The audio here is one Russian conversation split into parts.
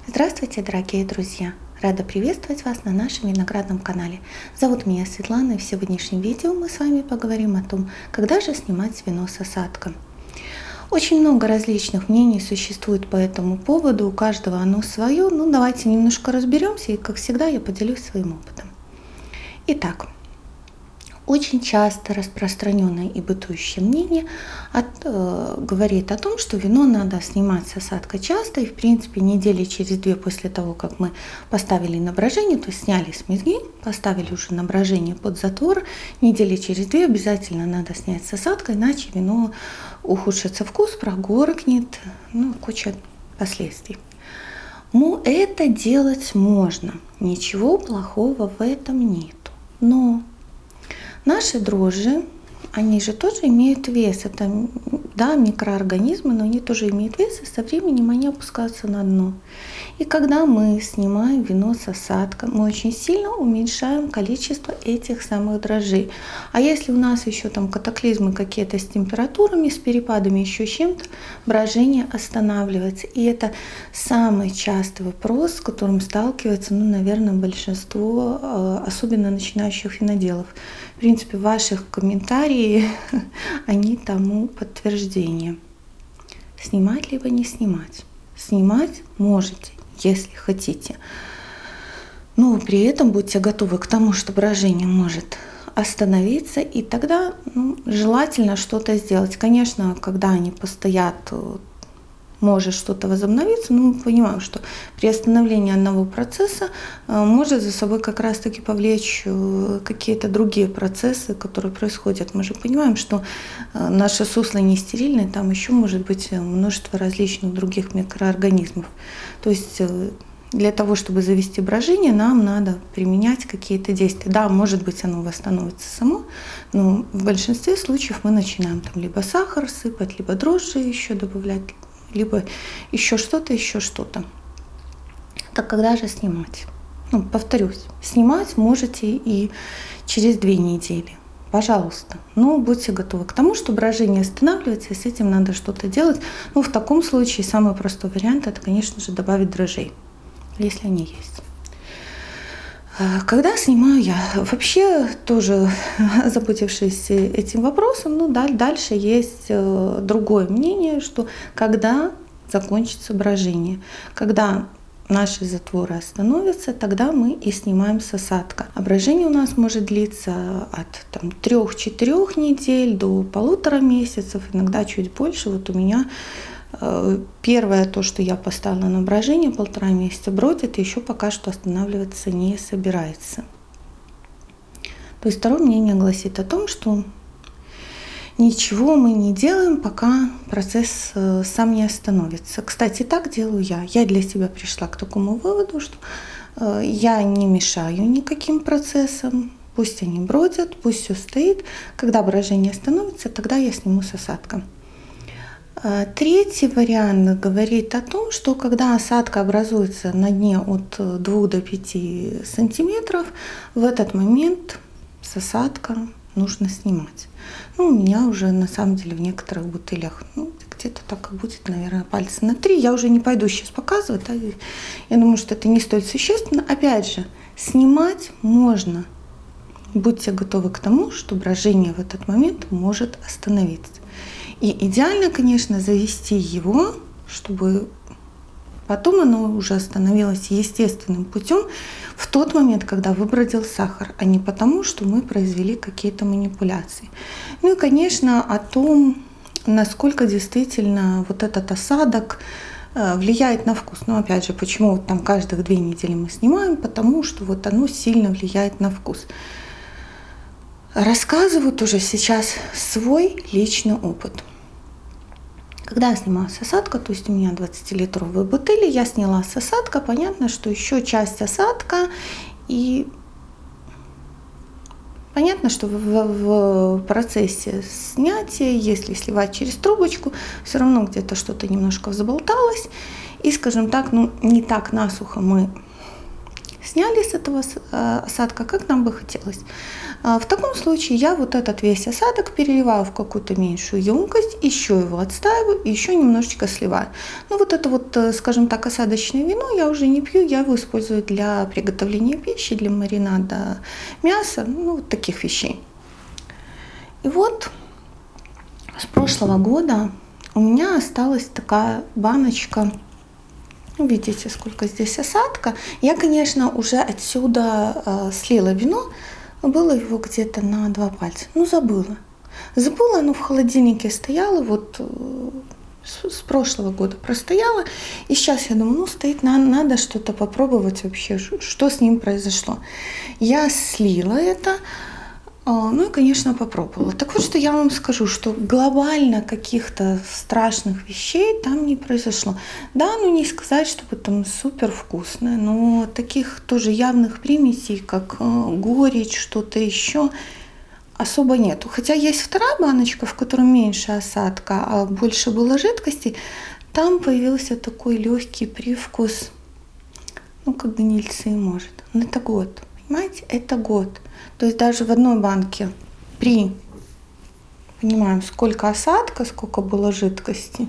Здравствуйте, дорогие друзья! Рада приветствовать вас на нашем виноградном канале. Зовут меня Светлана, и в сегодняшнем видео мы с вами поговорим о том, когда же снимать вино с осадка. Очень много различных мнений существует по этому поводу, у каждого оно свое, но давайте немножко разберемся, и как всегда я поделюсь своим опытом. Итак, очень часто распространенное и бытующее мнение говорит о том, что вино надо снимать с осадка часто, и в принципе недели через 2 после того, как мы поставили на брожение, то есть сняли с мезги, поставили уже на брожение под затвор, недели через 2 обязательно надо снять с осадка, иначе вино ухудшится вкус, прогоркнет, куча последствий. Но это делать можно, ничего плохого в этом нет. Но наши дрожжи, они же тоже имеют вес. Это, да, микроорганизмы, но они тоже имеют вес, и со временем они опускаются на дно. И когда мы снимаем вино с осадка, мы очень сильно уменьшаем количество этих самых дрожжей. А если у нас еще там катаклизмы какие-то с температурами, с перепадами, еще с чем-то, брожение останавливается. И это самый частый вопрос, с которым сталкивается, наверное, большинство, особенно начинающих виноделов. В принципе, ваших комментариев, они тому подтверждение. Снимать либо не снимать? Снимать можете, если хотите. Но при этом будьте готовы к тому, что брожение может остановиться, и тогда желательно что-то сделать. Конечно, когда они постоят, может что-то возобновиться, но мы понимаем, что при остановлении одного процесса может за собой как раз-таки повлечь какие-то другие процессы, которые происходят. Мы же понимаем, что наше сусло не стерильное, там еще может быть множество различных других микроорганизмов. То есть для того, чтобы завести брожение, нам надо применять какие-то действия. Да, может быть, оно восстановится само, но в большинстве случаев мы начинаем там либо сахар сыпать, либо дрожжи еще добавлять, либо еще что-то. Так когда же снимать? Повторюсь, снимать можете и через 2 недели. Пожалуйста. Но будьте готовы к тому, что брожение останавливается, и с этим надо что-то делать. В таком случае самый простой вариант — это, конечно же, добавить дрожжей, если они есть. Когда снимаю я? Вообще, тоже озаботившись этим вопросом, дальше есть другое мнение, что когда закончится брожение, когда наши затворы остановятся, тогда мы и снимаем с осадка. А брожение у нас может длиться от 3-4 недель до 1,5 месяцев, иногда чуть больше. Вот у меня первое, то, что я поставила на брожение, 1,5 месяца бродит, и еще пока что останавливаться не собирается. То есть второе мнение гласит о том, что ничего мы не делаем, пока процесс сам не остановится. Кстати, так делаю я. Я для себя пришла к такому выводу, что я не мешаю никаким процессам. Пусть они бродят, пусть все стоит. Когда брожение остановится, тогда я сниму с осадка. Третий вариант говорит о том, что когда осадка образуется на дне от 2 до 5 сантиметров, в этот момент с осадка нужно снимать. У меня уже на самом деле в некоторых бутылях где-то так и будет, наверное, пальца на 3. Я уже не пойду сейчас показывать. Я думаю, что это не столь существенно. Опять же, снимать можно. Будьте готовы к тому, что брожение в этот момент может остановиться. И идеально, конечно, завести его, чтобы потом оно уже остановилось естественным путем в тот момент, когда выбродил сахар, а не потому, что мы произвели какие-то манипуляции. И, конечно, о том, насколько действительно вот этот осадок влияет на вкус. Опять же, почему каждых 2 недели мы снимаем? Потому что оно сильно влияет на вкус. Рассказываю тоже сейчас свой личный опыт. Когда я снимала с осадка, то есть у меня 20-литровые бутыли, я сняла с осадка, понятно, что еще часть осадка, и понятно, что в процессе снятия, если сливать через трубочку, все равно где-то что-то немножко взболталось, и, скажем так, не так насухо мы сняли с этого осадка, как нам бы хотелось. В таком случае я вот этот весь осадок переливаю в какую-то меньшую емкость, еще его отстаиваю и еще немножечко сливаю. Ну вот это вот, скажем так, осадочное вино я уже не пью, я его использую для приготовления пищи, для маринада мяса, ну вот таких вещей. И вот с прошлого года у меня осталась такая баночка. Видите, сколько здесь осадка. Я, конечно, уже отсюда слила вино. Было его где-то на 2 пальца. Ну, забыла. Забыла, оно в холодильнике стояло. Вот с прошлого года простояло. И сейчас я думаю, ну, стоит, надо что-то попробовать вообще, что с ним произошло. Я слила это. Ну и, конечно, попробовала. Так вот, что я вам скажу, что глобально каких-то страшных вещей там не произошло. Да, ну не сказать, чтобы там супер вкусное, но таких тоже явных примесей, как горечь, что-то еще, особо нету. Хотя есть вторая баночка, в которой меньше осадка, а больше было жидкости. Там появился такой легкий привкус, ну как гнильцы, может. Но это год. Понимаете, это год. То есть даже в одной банке понимаем, сколько осадка, сколько было жидкости,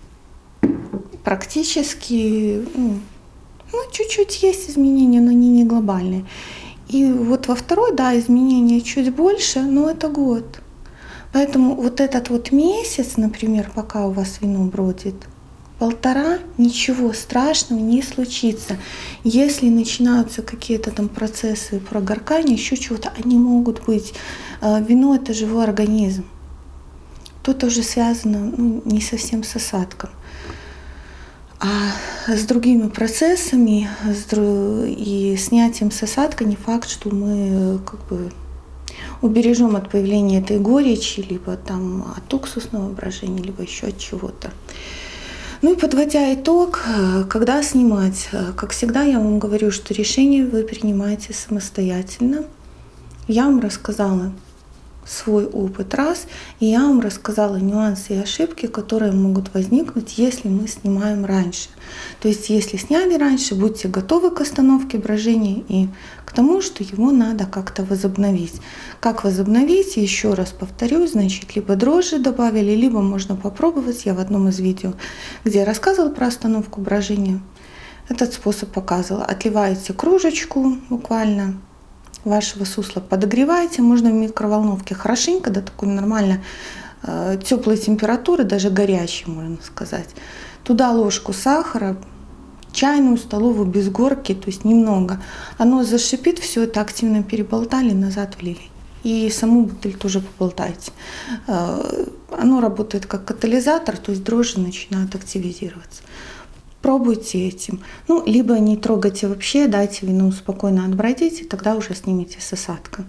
практически, ну, чуть-чуть есть изменения, но они не глобальные. И вот во второй, да, изменения чуть больше, но это год. Поэтому вот этот вот месяц, например, пока у вас вино бродит, 1,5, ничего страшного не случится. Если начинаются какие-то там процессы прогоркания, еще чего-то, они могут быть. Вино — это живой организм. Тут уже связано, ну, не совсем с осадком, а с другими процессами и снятием с осадка. Не факт, что мы как бы убережем от появления этой горечи, либо там от уксусного брожения, либо еще от чего-то. Ну и подводя итог, когда снимать, как всегда я вам говорю, что решение вы принимаете самостоятельно. Я вам рассказала свой опыт раз, и я вам рассказала нюансы и ошибки, которые могут возникнуть, если мы снимаем раньше. То есть, если сняли раньше, будьте готовы к остановке брожения и к тому, что его надо как-то возобновить. Как возобновить? Еще раз повторюсь, значит, либо дрожжи добавили, либо можно попробовать. Я в одном из видео, где я рассказывала про остановку брожения, этот способ показывала. Отливаете кружечку буквально вашего сусла, подогреваете, можно в микроволновке хорошенько, до такой нормально теплой температуры, даже горячей, можно сказать. Туда ложку сахара, чайную, столовую, без горки, то есть немного. Оно зашипит, все это активно переболтали, назад влили. И саму бутыль тоже поболтайте. Оно работает как катализатор, то есть дрожжи начинают активизироваться. Пробуйте этим. Ну, либо не трогайте вообще, дайте вину спокойно отбродить, и тогда уже снимите с осадка.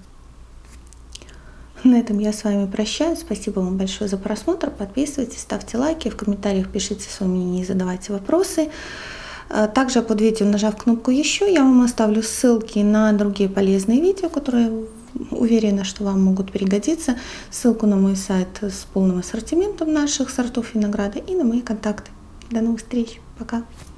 На этом я с вами прощаюсь. Спасибо вам большое за просмотр. Подписывайтесь, ставьте лайки, в комментариях пишите свое мнение и задавайте вопросы. Также под видео, нажав кнопку «Еще», я вам оставлю ссылки на другие полезные видео, которые, уверена, что вам могут пригодиться. Ссылку на мой сайт с полным ассортиментом наших сортов винограда и на мои контакты. До новых встреч. Пока.